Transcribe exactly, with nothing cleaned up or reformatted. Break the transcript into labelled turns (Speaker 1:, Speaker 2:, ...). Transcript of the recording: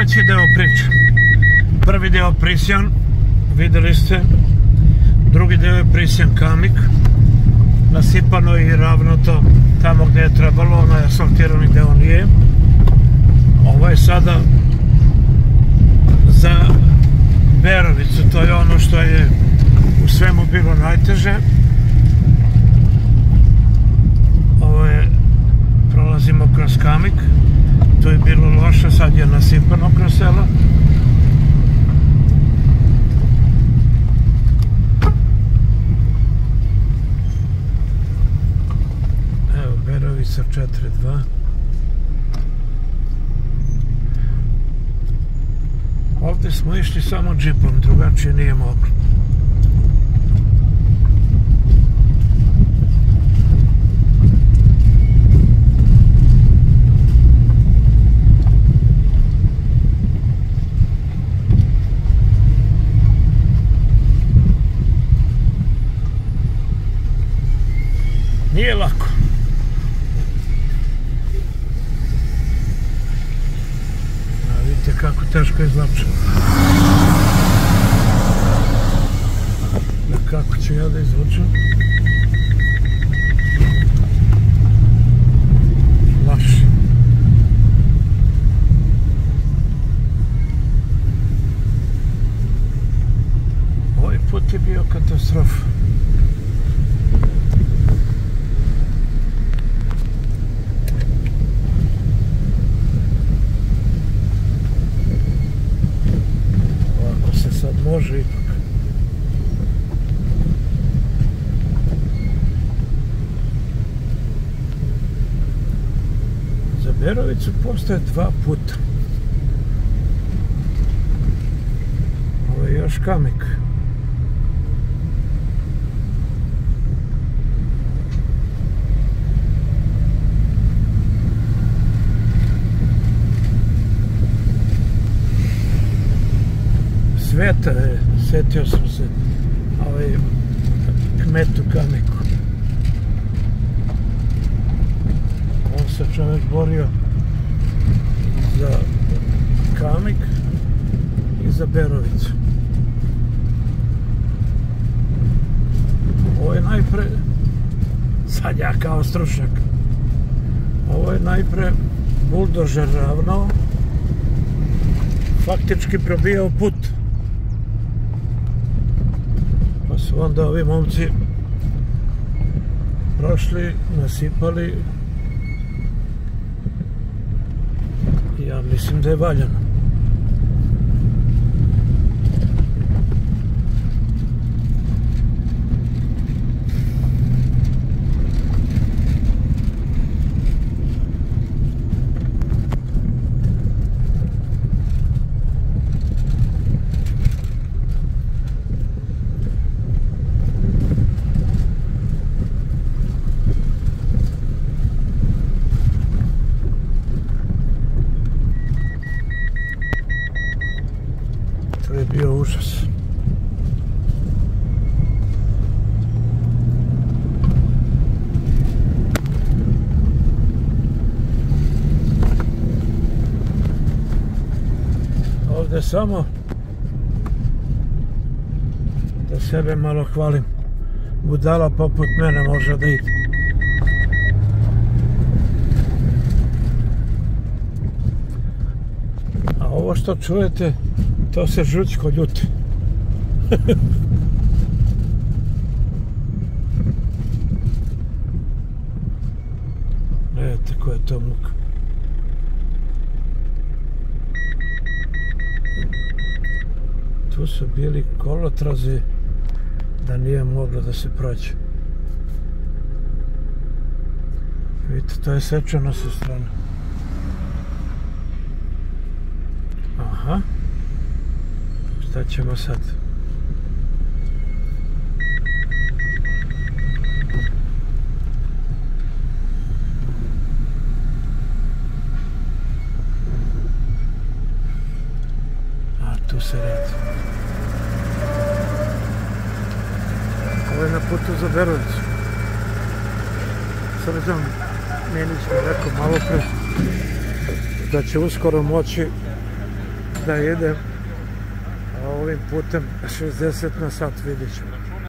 Speaker 1: treći deo priče. Prvi deo Prisjan, videli ste. Drugi deo je Prisjan Kamik. Nasipano i ravnoto tamo gde je trebalo, onaj asfaltirani deo nije. Ovo je sada za Berovicu, to je ono što je u svemu bilo najteže. Ovo je, prolazimo kroz Kamik, to je bilo loše, sad je nasipano kroz selo. Evo, Berovica četiri dva. Ovdje smo išli samo džipom, drugačije nije moglo. Nije lako. A vidite kako teško izvlačim. Da kako ću ja da izvučem? Laše. Ovaj put je bio katastrofa. Može ipak. Za Berovicu postoje dva puta. Ovo je još Kamik. Sveta je, setio sam se, ovaj kmet u Kamiku. On se čovjek borio za Kamik i za Berovicu. Ovo je najpre, sad ja kao stručnjak, ovo je najpre buldožer ravnao, faktički probijao put. Pa su onda ovi momci prošli, nasipali. Ja mislim da je valjano. To je bio užas. Ovdje samo da sebe malo hvalim. Budala poput mene može da ide. A ovo što čujete, to se žućko ljuti. Gledajte koja je to muka. Tu su bili kolotrazi da nije moglo da se prođe. Vidite, to je sečeno sa strane. Aha. Šta ćemo sad? A, tu se radi. Ovo je na putu za Berovicu. Sad znam, Menić mi rekao malo pre da će uskoro moći da idem, a ovim putem šezdeset na sat vidit ćemo.